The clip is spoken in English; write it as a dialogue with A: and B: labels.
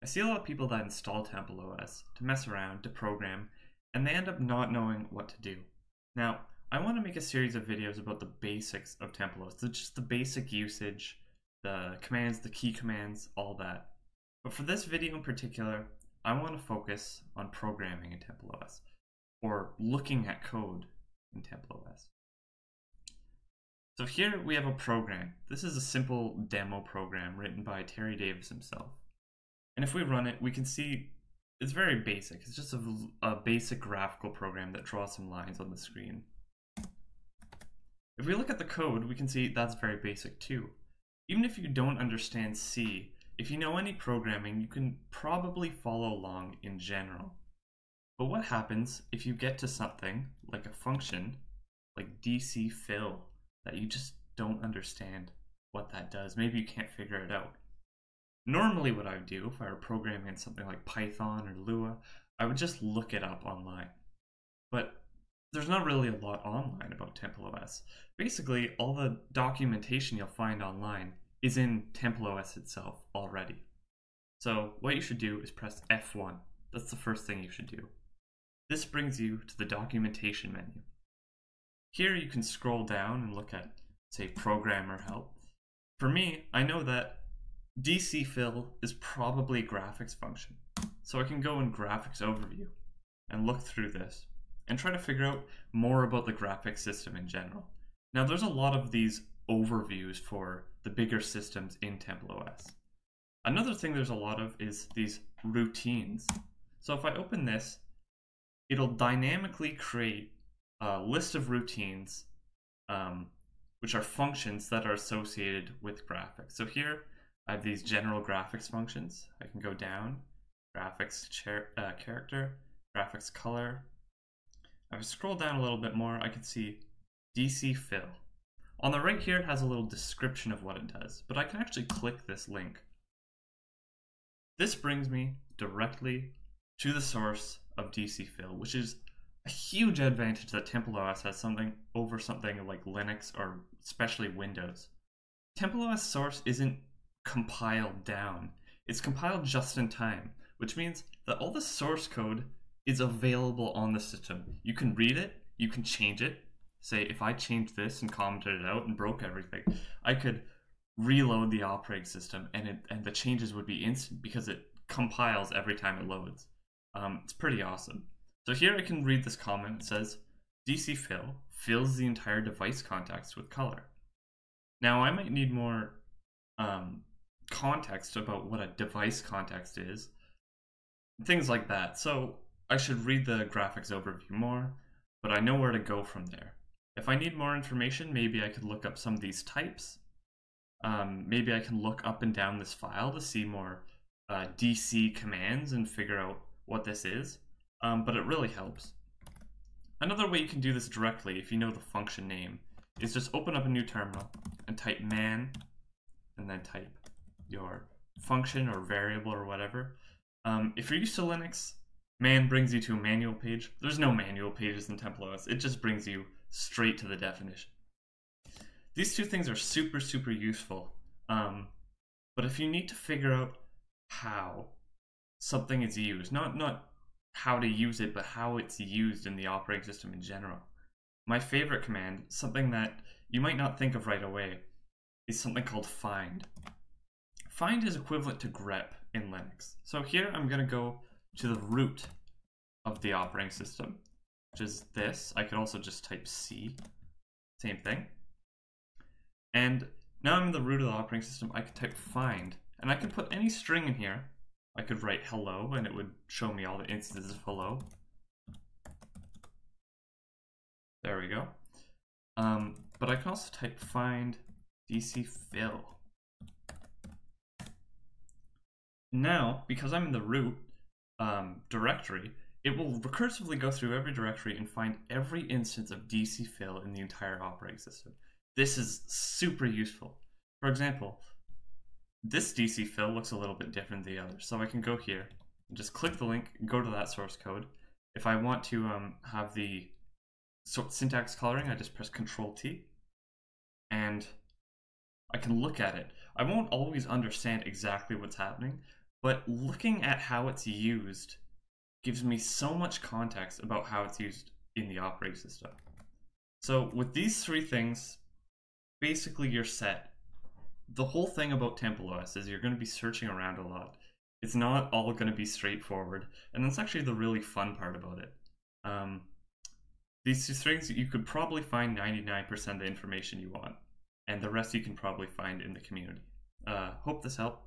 A: see a lot of people that install TempleOS to mess around, to program, and they end up not knowing what to do. Now, I want to make a series of videos about the basics of TempleOS, just the basic usage, the commands, the key commands, all that. But for this video in particular, I want to focus on programming in TempleOS, or looking at code in TempleOS. So here we have a program. This is a simple demo program written by Terry Davis himself. And if we run it, we can see it's very basic. It's just a basic graphical program that draws some lines on the screen. If we look at the code, we can see that's very basic too. Even if you don't understand C, if you know any programming, you can probably follow along in general. But what happens if you get to something like a function like DC fill that you just don't understand what that does? Maybe you can't figure it out. Normally what I would do if I were programming in something like Python or Lua, I would just look it up online. But there's not really a lot online about TempleOS. Basically, all the documentation you'll find online is in TempleOS itself already. So what you should do is press F1. That's the first thing you should do. This brings you to the documentation menu. Here you can scroll down and look at, say, programmer help. For me, I know that DC fill is probably a graphics function. So I can go in graphics overview and look through this and try to figure out more about the graphics system in general. Now there's a lot of these overviews for the bigger systems in TempleOS. Another thing there's a lot of is these routines. So if I open this, it'll dynamically create a list of routines which are functions that are associated with graphics. So here I have these general graphics functions. I can go down, graphics character, graphics color. If I scroll down a little bit more, I can see DC fill. On the right here, it has a little description of what it does, but I can actually click this link. This brings me directly to the source of DC fill, which is a huge advantage that TempleOS has something over something like Linux or especially Windows. TempleOS source isn't compiled down. It's compiled just in time, which means that all the source code is available on the system. You can read it, you can change it. Say if I changed this and commented it out and broke everything, I could reload the operating system and the changes would be instant because it compiles every time it loads. It's pretty awesome. So here I can read this comment. It says, DC fill fills the entire device context with color. Now I might need more context about what a device context is, things like that. So I should read the graphics overview more, but I know where to go from there. If I need more information, maybe I could look up some of these types. Maybe I can look up and down this file to see more DC commands and figure out what this is, but it really helps. Another way you can do this directly, if you know the function name, is just open up a new terminal and type man, and then type your function or variable or whatever. If you're used to Linux, man brings you to a manual page. There's no manual pages in TempleOS. It just brings you straight to the definition. These two things are super, super useful. But if you need to figure out how something is used, not how to use it, but how it's used in the operating system in general, my favorite command, something that you might not think of right away, is something called find. Find is equivalent to grep in Linux. So here I'm going to go to the root of the operating system, which is this. I could also just type C, same thing. And now I'm in the root of the operating system. I could type find, and I could put any string in here. I could write hello, and it would show me all the instances of hello. There we go. But I can also type find DC fill. Now, because I'm in the root directory, it will recursively go through every directory and find every instance of DC fill in the entire operating system. This is super useful. For example, this DC fill looks a little bit different than the others. So I can go here and just click the link, go to that source code. If I want to have the syntax coloring, I just press Control-T and I can look at it. I won't always understand exactly what's happening, but looking at how it's used gives me so much context about how it's used in the operating system. So with these three things, basically you're set. The whole thing about TempleOS is you're going to be searching around a lot. It's not all going to be straightforward, and that's actually the really fun part about it. These two things, you could probably find 99% of the information you want, and the rest you can probably find in the community. Hope this helped.